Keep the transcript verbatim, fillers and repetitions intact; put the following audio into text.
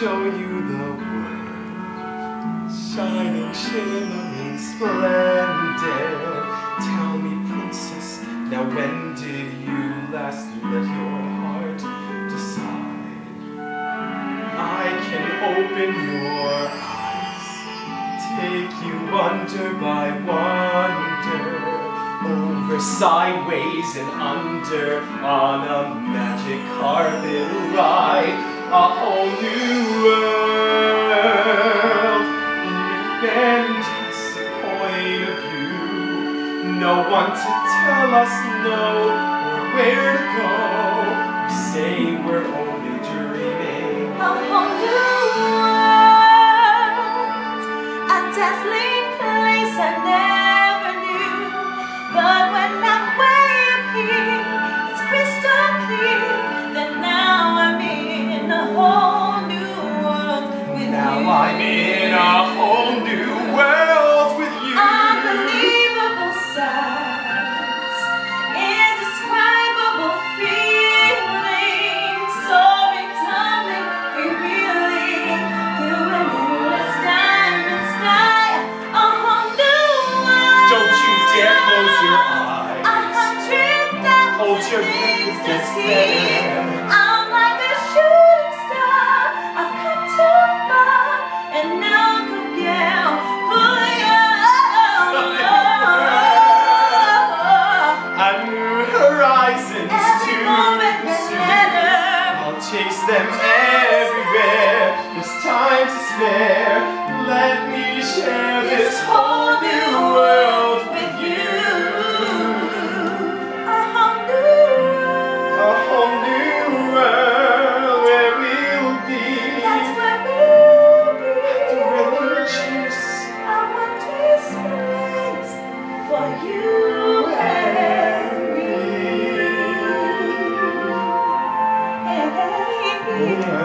show you the world, shining, shimmering, splendid. Tell me, princess, now when did you last let your heart decide? I can open your eyes, take you wonder by wonder, over, sideways, and under, on a magic carpet ride, a whole new world. And you've been just a point of view, no one to tell us no or where to go. We say we're only dreaming. A whole new world, a dazzling place I never knew. But when I'm way up here, it's crystal clear that now I'm in a whole new world with Now you. I'm in a whole new world with you. Unbelievable sights, indescribable feelings, soaring, tumbling, freewheeling through an endless diamond sky. A whole new world. Don't you dare close your eyes. A hundred thousand Hold your things to breath, see. yes, I'm like a shooting star. I've come too far, and now I could get who you are. A new horizons Every to moment pursue. better. I'll chase them everywhere. There's time to spare. Let me share this whole new world with you. A whole new A whole new world where we'll be. That's where we'll be. Delicious. I want this place for you and me. Hey, hey, hey.